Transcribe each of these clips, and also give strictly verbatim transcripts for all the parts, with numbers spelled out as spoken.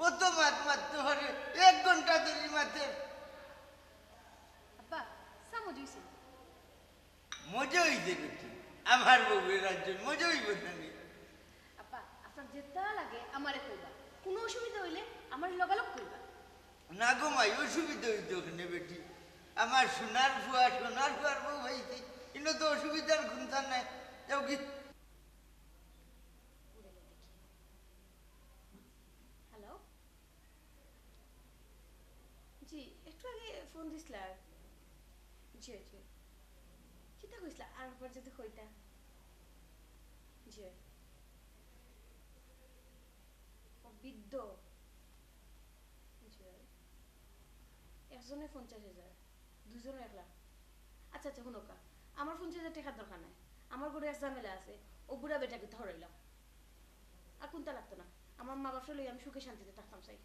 কত মাত মারতে পারে, এক ঘন্টা ধরে মাতে। আব্বা সা মজা হইছে? মজা হইছে বেটি, আমার বউয়ের রাজ্য মজা হইব না নি? আব্বা আপনার যেটা লাগে আমারে কইবা, কোনো অসুবিধা হইলে আমার লগালগ কইবা। না গো মাই, অসুবিধা হইতো ওখানে বেটি। আমার সোনার ফুয়া সোনার ফুয়ার বউ হইছে, কিন্তু তো অসুবিধার ঘুমতা নাই। যাও কি হ্যালো, জি একটু আগে ফোন দিছিলা? জি জি, কিতা কইছিলা আর একবার যদি কইতা? জি ও বৃদ্ধ, জি একজনে পঞ্চাশ হাজার, দুজনে এক লাখ। আচ্ছা আচ্ছা শুনোকা, আমার পঞ্চাশ হাজার টাকার দরকার নাই, আমার ঘরে এক ঝামেলা আছে, ও বুড়া বেটাকে ধরাইলাম। আর কোনটা লাগতো না, আমার মা বাপরে লই আমি সুখে শান্তিতে থাকতাম চাই।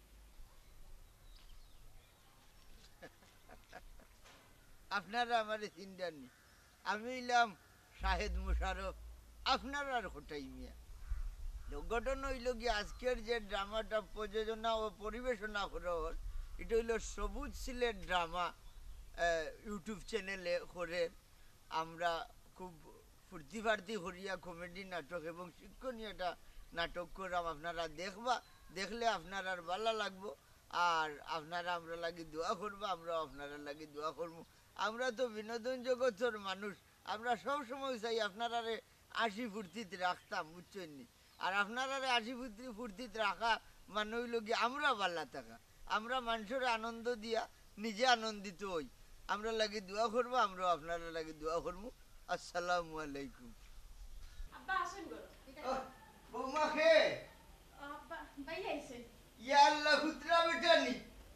আপনারা আমার চিন্তা নেই, আমি হইলাম শাহেদ মুশারফ, আপনারা আর হোটাই মিয়া। ঘটনা হইল কি, আজকের যে ড্রামাটা প্রযোজনা ও পরিবেশনা করার, এটা হইল সবুজ সিলেট ড্রামা ইউটিউব চ্যানেলে করে। আমরা খুব ফুর্তি ফার্তি করিয়া কমেডি নাটক এবং শিক্ষণীয় একটা নাটক করলাম। আপনারা দেখবা, দেখলে আপনার আর ভালো লাগবো। আর আপনারা আমরা লাগি দোয়া করবো, আমরা আপনারা লাগি দোয়া করবো। আমরা তো বিনোদন জগতের মানুষ, আমরা সব সময় চাই আপনারা হাসি ফুর্তিতে রাখতাম, বুঝছেন নি? আর আপনারা হাসি ফুর্তি ফুর্তিতে রাখা মানে হইল কি আমরা ভালো থাকা, আমরা মানুষের আনন্দ দিয়া নিজে আনন্দিত হই। আমরা লাগি দোয়া করবো, আমরা আপনারা লাগি দোয়া করবো। আসসালামু আলাইকুম। আব্বা আসেন গো। বৌমা খে আব্বা ভাই আইছে। ইয়া আল্লাহ, হুতরা বেটা নি।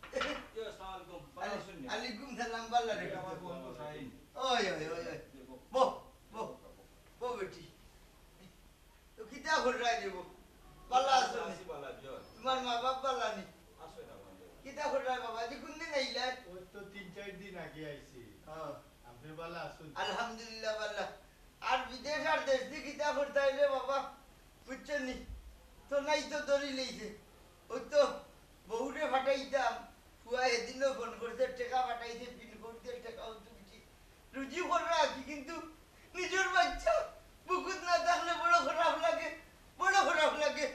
আলাইকুম সালাম, বাল্লা রে। ওই ওই ওই ওই বো বো বো বেটি, তো কিতা করে রাই দেব? বাল্লা আছো নি? তোমার মা বাপ বাল্লা নি? কিতা করে রাই বাবা জি? কোন দিন আইলা? ওই তো তিন চার দিন আগে আইছি। হ্যাঁ আপনি ভালো আছেন? আলহামদুলিল্লাহ বাল্লা। আর বিদেশ আর দেশ দিয়ে কিতা করতে আইলে বাবা, বুঝছেন নি? তো নাই তো ধরি লইছে। ওই তো বহুরে ফাটাইতাম, ফুয়া এদিনও ফোন করতে টাকা ফাটাইছে, পিনকোড দিয়ে টাকা হতো কিছু রুজি করে রাখি, কিন্তু নিজের বাচ্চা বুকুত না থাকলে বড় খারাপ লাগে, বড় খারাপ লাগে।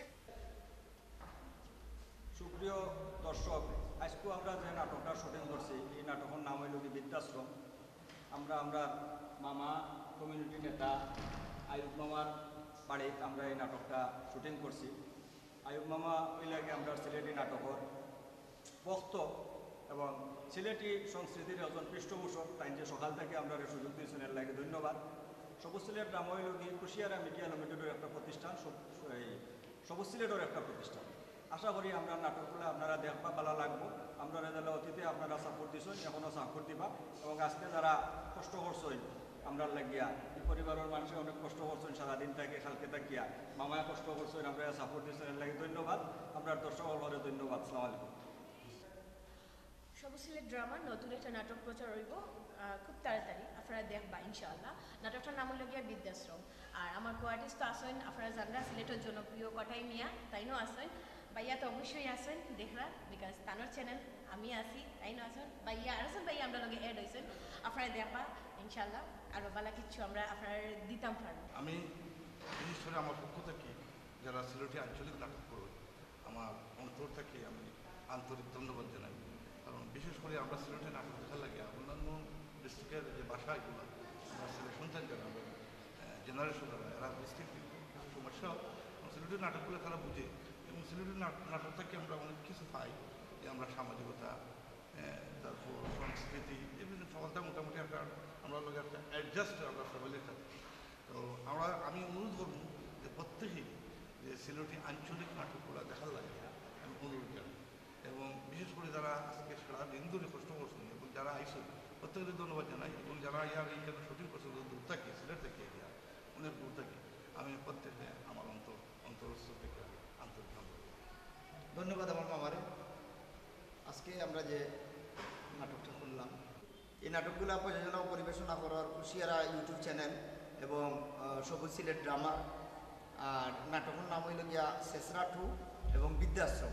সুপ্রিয় দর্শক, আজকে আমরা যে নাটকটা শুটিং করছি, এই নাটকের নাম হইল কি বৃদ্ধাশ্রম। আমরা আমরা মামা কমিউনিটি নেতা আয়ুব মামার বাড়িতে আমরা এই নাটকটা শুটিং করছি। আয়ুব মামা ওই লাগে আমরা সিলেটি নাটকের বক্ত এবং সিলেটি সংস্কৃতির একজন পৃষ্ঠপোষক, তাই যে সকাল থেকে আমরা সুযোগ দিয়েছেন এর লাগে ধন্যবাদ। সবুজ সিলেট ড্রামা হইল কি কুশিয়ারা মিডিয়া লিমিটেডের একটা প্রতিষ্ঠান, এই সবুজ সিলেটের একটা প্রতিষ্ঠান। আশা করি আমরা নাটকগুলো আপনারা দেখবা, ভালো লাগবো। আমরা যারা অতীতে আপনারা সাপোর্ট দিচ্ছেন, এখনও সাপোর্ট দিবা। এবং আজকে যারা কষ্ট করছেন আমরা লাগিয়া, এই পরিবারের মানুষের অনেক কষ্ট করছেন সারাদিন থেকে কালকে থাকিয়া, মামায় কষ্ট করছেন, আমরা সাপোর্ট দিচ্ছেন এর লাগে ধন্যবাদ। আপনার দর্শক ঘরে ধন্যবাদ। আসসালামু আলাইকুম। সবুজ সিলেট ড্রামার নতুন একটা নাটক প্রচার হইব খুব তাড়াতাড়ি, আপনারা দেখবা ইনশাআল্লাহ। নাটকটার নাম হলো গিয়া বৃদ্ধাশ্রম। আর আমার কোয়ার্টিস্ট তো আসেন, আপনারা জানরা সিলেটের জনপ্রিয় কটাই মিয়া, তাইনও আসেন। ভাইয়া তো অবশ্যই আসেন দেখরা, বিকজ তানোর চ্যানেল আমি আসি, তাইনও আসেন। ভাইয়া আর আসেন, ভাইয়া আমরা লগে অ্যাড হয়েছেন, আপনারা দেখবা ইনশাআল্লাহ। আর বালা কিচ্ছু আমরা আপনার দিতাম পারবো। আমি বিশেষ করে আমার পক্ষ থেকে যারা সিলেটি আঞ্চলিক নাটক করবে, আমার অন্তর থেকে আমি আন্তরিক ধন্যবাদ জানাই। কারণ বিশেষ করে আমরা সিলেটে নাটক দেখার লাগে অন্যান্য ডিস্ট্রিক্টের যে ভাষাগুলো আমরা সিলেট সন্তান যারা জেনারেশন যারা এরা ডিস্ট্রিক্ট সমস্যা, সিলেটের নাটকগুলো তারা বুঝে এবং সিলেটের নাটক থেকে আমরা অনেক কিছু পাই, যে আমরা সামাজিকতা, তারপর সংস্কৃতি, বিভিন্ন সবাইটা মোটামুটি একটা আমরা লোক একটা অ্যাডজাস্ট আমরা সবাই থাকি। তো আমরা আমি অনুরোধ করব যে প্রত্যেকেই যে সিলেটি আঞ্চলিক নাটকগুলো দেখার লাগে আমি অনুরোধ জানাই। এবং বিশেষ করে যারা আজকে সারা দিন ধরে কষ্ট করছেন এবং যারা আইসেন প্রত্যেকের ধন্যবাদ জানাই। এবং যারা ইয়ার এইখানে শুটিং করছেন দূর থাকে, সিলেট থেকে এরিয়া অনেক দূর থাকে, আমি প্রত্যেকে আমার অন্তর অন্তরস্থ থেকে আন্তরিক ধন্যবাদ আমার মামারে। আজকে আমরা যে নাটকটা করলাম, এই নাটকগুলো প্রযোজনা ও পরিবেশনা করার কুশিয়ারা ইউটিউব চ্যানেল এবং সবুজ সিলেট ড্রামা। আর নাটকের নাম হইল গিয়া শেষরা টু এবং বৃদ্ধাশ্রম। আমরা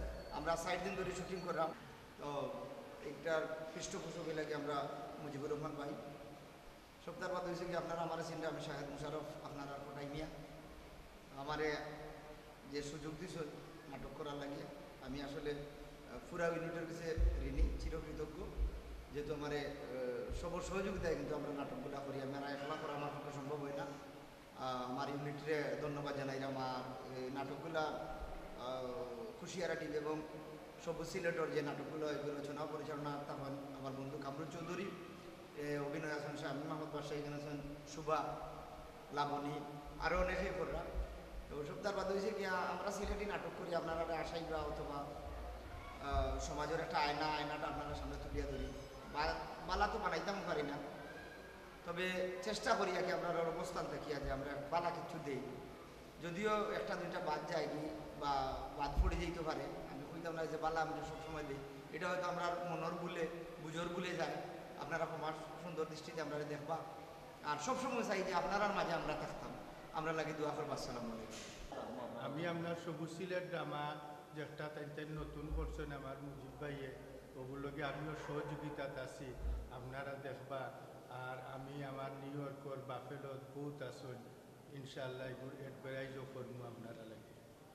আমরা ষাট দিন ধরে শুটিং করলাম। তো এইটার পৃষ্ঠপোষকে লাগে আমরা মুজিবুর রহমান ভাই। সপ্তাহ বাদ হয়েছে কি আপনারা আমার চিন্তা, আমি শাহেদ মুশারফ, আপনারা কোটাই মিয়া আমারে যে সুযোগ দিয়েছে নাটক করার লাগে, আমি আসলে পুরা ইউনিটের কাছে ঋণী, চিরকৃতজ্ঞ। যেহেতু আমার সবর সহযোগিতায় কিন্তু আমরা নাটকগুলো করি, আমরা একলা করা আমার পক্ষে সম্ভব হয় না। আমার ইউনিটরে ধন্যবাদ জানাই। আমার নাটকগুলা খুশিয়ারা টিভি এবং সবুজ সিলেটর যে নাটকগুলো এগুলো রচনা পরিচালনা তখন আমার বন্ধু কামরুল চৌধুরী, অভিনয় আছেন শামীম মাহমুদ বাদশাহ, এখানে আছেন শুভা, লাবণী, আরও অনেকেই কররা। তো সপ্তাহ বাদ হয়েছে কি আমরা সিলেটি নাটক করি, আপনারা আশাই বা অথবা সমাজের একটা আয়না, আয়নাটা আপনারা সামনে তুলিয়া ধরি। বালা তো বানাইতাম পারি না, তবে চেষ্টা করি আর কি আপনার অবস্থান দেখিয়া যে আমরা বালা কিছু দেই। যদিও একটা দুইটা বাদ যায় কি বা বাদ পড়ে যেতে পারে, আমি কইতাম না যে বালা আমরা সবসময় দিই, এটা হয়তো আমরা মনের ভুলে বুঝোর ভুলে যায়। আপনারা আমার সুন্দর দৃষ্টিতে আমরা দেখবা, আর সবসময় চাই যে আপনার মাঝে আমরা থাকতাম। আমরা লাগে দোয়া করবো। আসসালামু আলাইকুম। আমি আপনার সবুজ সিলেট ড্রামা যেটা তাই তাই নতুন করছেন আমার মুজিব ভাইয়ে, ওগুলোকে আমিও সহযোগিতাত আছি, আপনারা দেখবা। আর আমি আমার নিউ ইয়র্কর বাফেলোত বহুত আসুন, ইনশাল্লাহ এগুলো এডভারাইজও করবো আপনারা লাগে।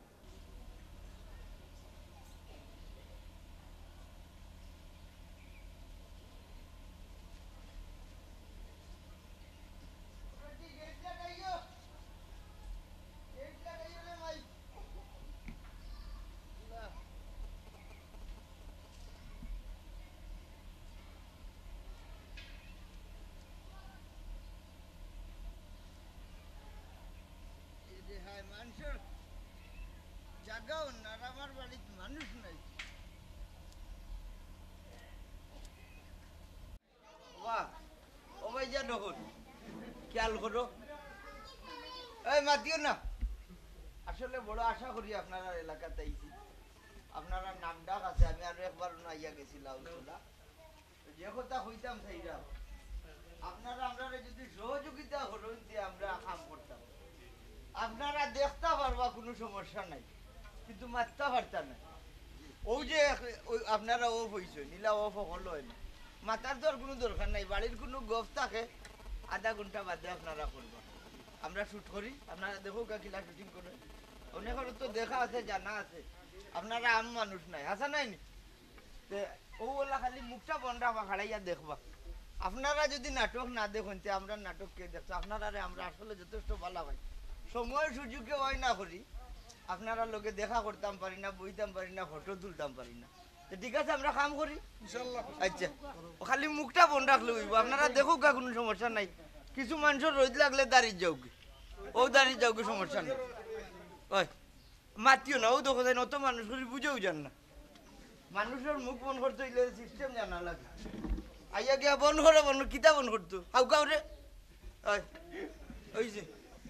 মানুষের জায়গাও না, আর আমার বাড়িতে মানুষ নাই। বাহ, ও ভাই যা ঢোকন খেয়াল করো, এই মাতিও না। আসলে বড় আশা করি আপনারা এলাকাতে আইছি, আপনারা নাম ডাক আছে। আমি আরো একবার আইয়া গেছিলাম, যে কথা হইতাম সেইটা আপনারা আমরা যদি সহযোগিতা হলো আমরা কাম করতাম। আপনারা দেখতে পারবা কোনো সমস্যা নাই, কিন্তু মারতে পারতা না। ও যে আপনারা অফ হয়েছে নীলা অফ হলো না, মাথার তো আর কোনো দরকার নাই। বাড়ির কোনো গফ থাকে আধা ঘন্টা বাদে আপনারা করবা, আমরা শুট করি। আপনারা দেখো কিলা শুটিং করে, অনেকের তো দেখা আছে, জানা আছে। আপনারা আম মানুষ নাই, আসা নাই নি ও ওলা খালি মুখটা বন্ধ রাখবা, খাড়াইয়া দেখবা। আপনারা যদি নাটক না দেখুন আমরা নাটক কে দেখছো? আপনারা আমরা আসলে যথেষ্ট ভালো হয়, সময় সুযোগে হয় না করি, আপনারা লোকে দেখা করতাম পারি না, বইতাম পারি না, ফটো তুলতাম পারি না। তো ঠিক আছে আমরা কাম করি ইনশাআল্লাহ। আচ্ছা, খালি মুখটা বন্ধ রাখলে হইব, আপনারা দেখো গা, কোনো সমস্যা নাই। কিছু মানুষের রোদ লাগলে দাঁড়িয়ে যাও, ও দাঁড়িয়ে যাও, সমস্যা নেই। ওই মাতিও না, ও দেখো যায় অত মানুষ করি বুঝেও যান না। মানুষের মুখ বন্ধ করতে হইলে সিস্টেম জানা লাগে। আইয়া গিয়া বন্ধ করে বন্ধ কিতা বন্ধ করতো হাউ কাউ রে ওই যে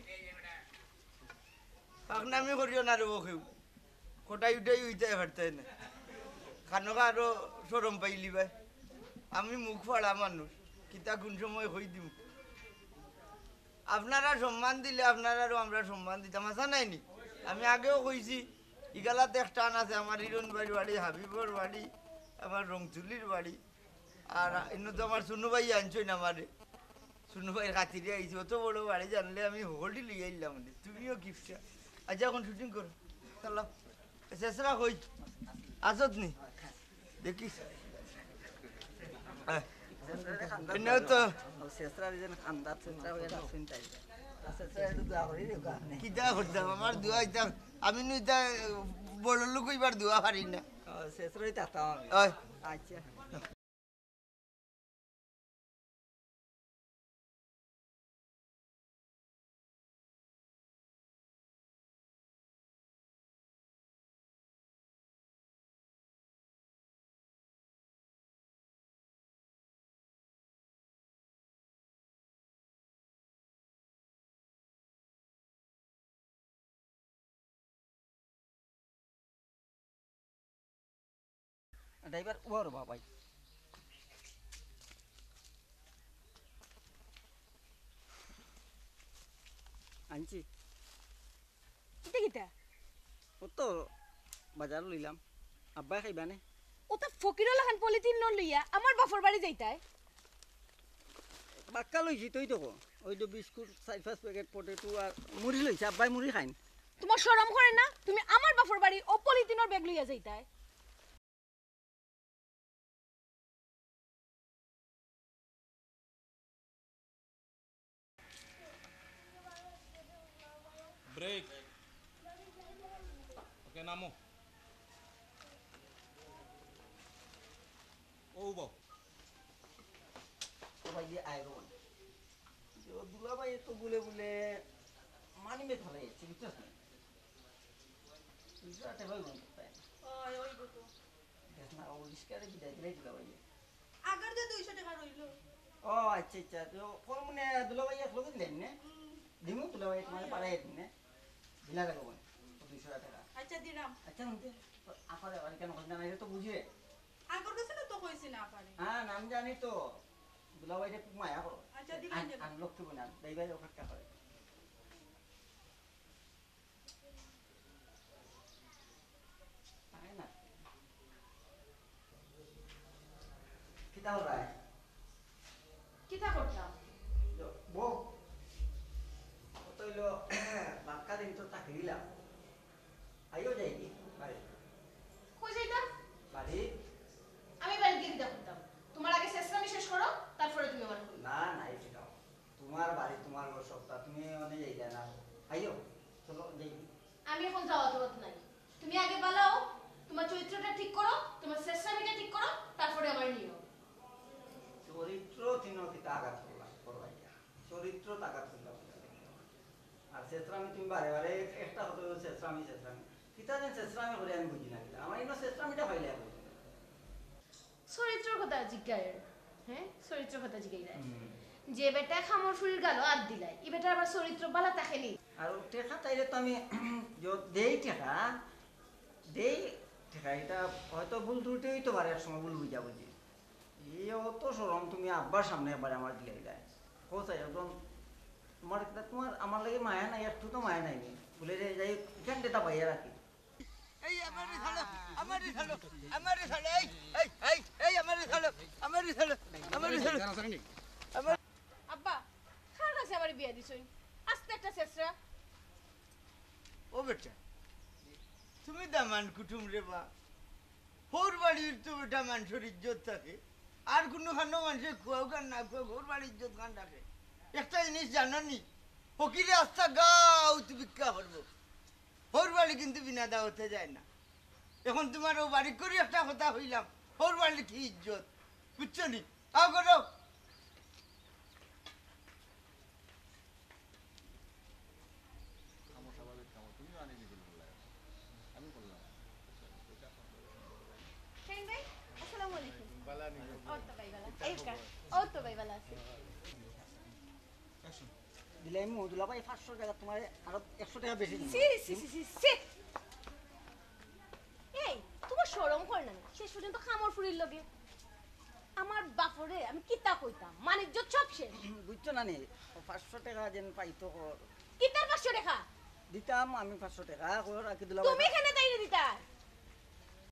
পাকনামি করিও না রে ও কেউ কোটাই উঠাই উইতে পারতে না খানোকা আরো সরম পাইলি ভাই। আমি মুখ ফাড়া মানুষ, কিতা কোন সময় হই দিম। আপনারা সম্মান দিলে আপনারাও আমরা সম্মান দিতাম, আসা নাইনি? আমি আগেও কইছি ইগালাতে এক টান আছে, আমার হিরণ বাড়ির বাড়ি, হাবিবর বাড়ি, আমার রংচুলির বাড়ি, আর এনে তো আমার সুনু ভাই আনছই না, আমারে সুনু ভাইয়ের খাতিরে আইছি। অত বড় বাড়ি জানলে আমি হোল্ডি লিয়ে আইলাম, তুমিও গিফট। আচ্ছা এখন শুটিং করো, চলো শেষরা কই আসত নি দেখিস তো কিতা করতাম, আমার দোয়া হইতাম। আমি নুইতা বড় লোক এবার দোয়া পারি না। আচ্ছা ড্রাইভার ওর বাবাই আনছি কিতা কিতা ও তো বাজার লইলাম। আব্বাই খাইবা নে ওটা ফকিরও লাখান পলিথিন ন লইয়া আমার বাপর বাড়ি যাইতাই বাক্কা লইছি তুই তো ওই তো বিস্কুট চার পাঁচ প্যাকেট পটেটো আর মুড়ি লইছে আব্বাই মুড়ি খাইন তোমার শরম করে না তুমি আমার বাপর বাড়ি ও পলিথিনের ব্যাগ লইয়া যাইতাই ব্রেক ওকে নামো ও বাবা সবাই দিয়ে আয়রন দুলাভাই তো বলে বলে মানি মে ফেলে চিকিৎসা চিকিৎসাতে হয় মন তাই ওই ওই গো তো দেখ না ও রিস্কারে বিদায় দিলে দুলাভাই আগার যে দুইশো টাকা রইলো ও আচ্ছা আচ্ছা তো ফোন মনে দুলাভাই এক লোক দিলেন না দিমু দুলাভাই তোমার পাড়ায় দিন না দিলা লাগবো দুইশো টাকা আচ্ছা দিলাম আচ্ছা শুনতে আপারে আর কেন কথা না তো বুঝিয়ে আগর কাছে তো কইছি না পারে হ্যাঁ নাম জানি তো দুলাভাইটা খুব মায়া করো আচ্ছা দিলাম আর লক্ষ্য না দইবাই অপেক্ষা করে না কিতা হলো কিতা করতাম বউ তো হইলো বাক্কা দিন তো চাকরি দিলাম আইও যাই কি বাড়ি কই যাইতাম বাড়ি আমি বাড়ি গিয়ে কিতা করতাম তোমার আগে শেষরামি শেষ করো তারপরে তুমি আমার কইবে না না এই শিখাও তোমার বাড়ি তোমার ঘর সপ্তাহ তুমি অনেক যাই না আইও চলো যাই আমি এখন যাওয়া তো নাই তুমি আগে বলাও তোমার চরিত্রটা ঠিক করো তোমার শেষরামিটা ঠিক করো তারপরে আমার নিও চরিত্র তিন কিতা আঘাত করলাম করবাই চরিত্র আঘাত করলাম আর শেষরামি তুমি বারে বারে একটা হতো শেষরামি শেষরামি কিতা যেন শেষরামি করে আমি বুঝি না আমার ইনো শেষরামিটা পাইলে আমি চরিত্রের কথা জিজ্ঞায় হ্যাঁ চরিত্রের কথা জিজ্ঞাই যে বেটা খামর ফুল গেল আর দিলাই এই বেটার আবার চরিত্র বালা তাকেনি আর টেকা তাইলে তো আমি দেই টেকা দেই টেকা এটা হয়তো ভুল ত্রুটি হইতে পারে এক সময় ভুল বুঝা বুঝি এই অত সরম তুমি আব্বার সামনে একবার আমার দিলে দিলাই কোথায় একদম তোমার তোমার আমার লাগে মায়া নাই একটু তো মায়া নাই বলে রে যাই কেন ডেটা পাইয়া রাখি এই আমারে ছাড়ো আমারে ছাড়ো আমারে ছাড়ো এই এই এই এই আমারে ছাড়ো আমারে ছাড়ো আমারে ছাড়ো আমার আব্বা খার কাছে আমার বিয়া দিছই আস্তে একটা শেষরা ও বেটা তুমি দামান কুটুম রে বা হোর বাড়ির তো বেটা মানুষের ইজ্জত থাকে আর কোনো খানো মানুষের খুয়াও গান না খুয়া হোর বাড়ির ইজ্জত গান রাখে একটা জিনিস জানো নি ফকিরে আস্তা গাও তুমি ভিক্ষা করবো হোর বাড়ি কিন্তু বিনা দাওয়াতে যায় না এখন তোমার ও বাড়ি করে একটা কথা হইলাম হোর বাড়ি কি ইজ্জত বুঝছো নি আও করো শাহিন ভাই আসসালামু আলাইকুম বালা নি ও তো ভাই বালা এই কা ও তো ভাই বালা আছে দিলে আমি দুলাভাই পাঁচশো টাকা তোমার আরো একশো টাকা বেশি দিই সি সি সি সি সি এই তোমার শরম করে না শেষ পর্যন্ত খামর ফুরির লগে আমার বাপরে আমি কিতা কইতাম মানিজ্য সব শেষ বুঝছো না নি পাঁচশো টাকা যেন পাইতো কিতার পাঁচশো টাকা দিতাম আমি পাঁচশো টাকা রাখি তুমি দুলাভাই এখানে তাইরে দিতা